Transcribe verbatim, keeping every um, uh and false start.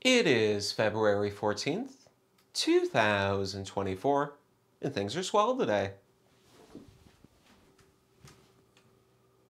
It is February fourteenth, two thousand twenty-four, and things are swell today.